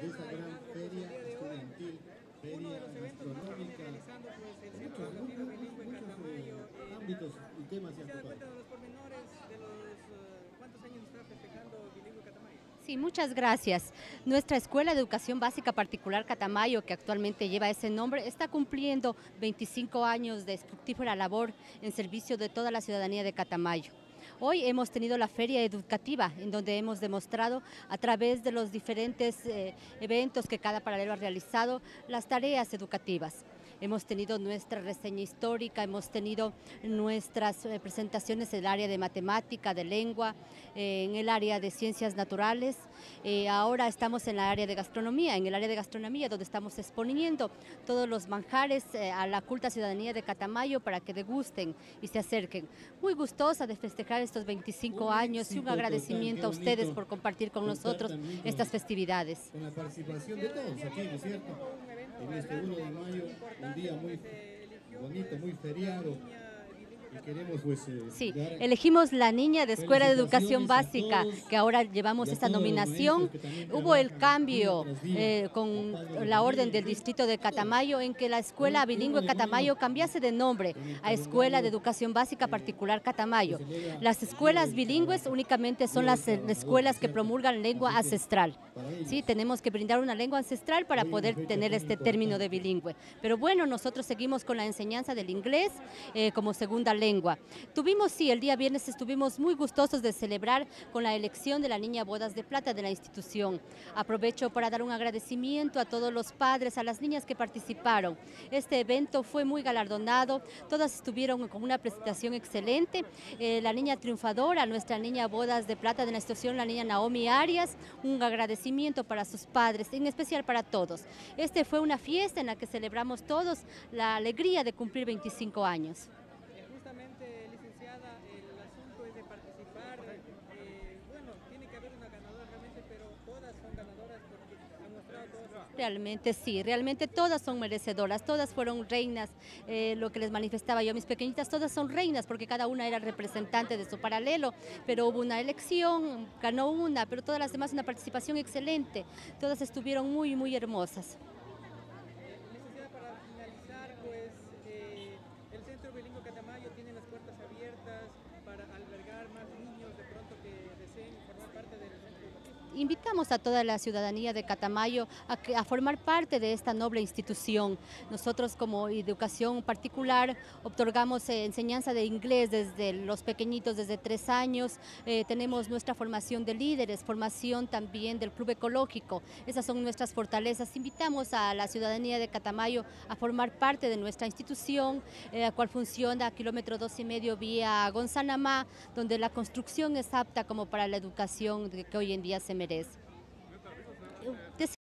de esa gran feria estudiantil, feria gastronómica, muchos ámbitos y temas se han tocado. Cuéntanos los pormenores de los cuántos años está festejando Bilingüe Catamayo. Sí, muchas gracias. Nuestra Escuela de Educación Básica Particular Catamayo, que actualmente lleva ese nombre, está cumpliendo 25 años de fructífera labor en servicio de toda la ciudadanía de Catamayo. Hoy hemos tenido la feria educativa, en donde hemos demostrado a través de los diferentes eventos que cada paralelo ha realizado las tareas educativas. Hemos tenido nuestra reseña histórica, hemos tenido nuestras presentaciones en el área de matemática, de lengua, en el área de ciencias naturales. Ahora estamos en el área de gastronomía, donde estamos exponiendo todos los manjares a la culta ciudadanía de Catamayo para que degusten y se acerquen. Muy gustosa de festejar estos 25 años y un agradecimiento a ustedes por compartir con nosotros estas festividades. Con la participación de todos aquí, ¿no es cierto? En este 1 de mayo, un día muy bonito, muy feriado. Y queremos pues, sí, elegimos la niña de Escuela de Educación Básica, que ahora llevamos esta nominación. Hubo el cambio con la orden del distrito de Catamayo en que la Escuela Bilingüe Catamayo cambiase de nombre a Escuela de Educación Básica Particular Catamayo. Las escuelas bilingües únicamente son las escuelas que promulgan lengua ancestral. Sí, tenemos que brindar una lengua ancestral para poder tener este término de bilingüe. Pero bueno, nosotros seguimos con la enseñanza del inglés como segunda lengua. Tuvimos, sí, el día viernes estuvimos muy gustosos de celebrar con la elección de la niña Bodas de Plata de la institución. Aprovecho para dar un agradecimiento a todos los padres, a las niñas que participaron. Este evento fue muy galardonado, todas estuvieron con una presentación excelente. La niña triunfadora, nuestra niña Bodas de Plata de la institución, la niña Naomi Arias, un agradecimiento para sus padres, en especial para todos. Este fue una fiesta en la que celebramos todos la alegría de cumplir 25 años. Justamente, licenciada, el asunto es de participar. Bueno, tiene que haber una ganadora realmente, pero todas son ganadoras porque han mostrado todas. Realmente sí, realmente todas son merecedoras, todas fueron reinas, lo que les manifestaba yo a mis pequeñitas, todas son reinas porque cada una era representante de su paralelo, pero hubo una elección, ganó una, pero todas las demás una participación excelente, todas estuvieron muy, muy hermosas. Licenciada, para finalizar, pues el Centro Bilingüe Catamayo tiene las puertas abiertas para albergar más niños de pronto que deseen formar parte del centro educativo. Invitamos a toda la ciudadanía de Catamayo a formar parte de esta noble institución. Nosotros como educación particular otorgamos enseñanza de inglés desde los pequeñitos, desde 3 años. Tenemos nuestra formación de líderes, formación también del club ecológico. Esas son nuestras fortalezas. Invitamos a la ciudadanía de Catamayo a formar parte de nuestra institución, la cual funciona a kilómetro 2,5 vía Gonzanamá, donde la construcción es apta como para la educación que hoy en día se merece.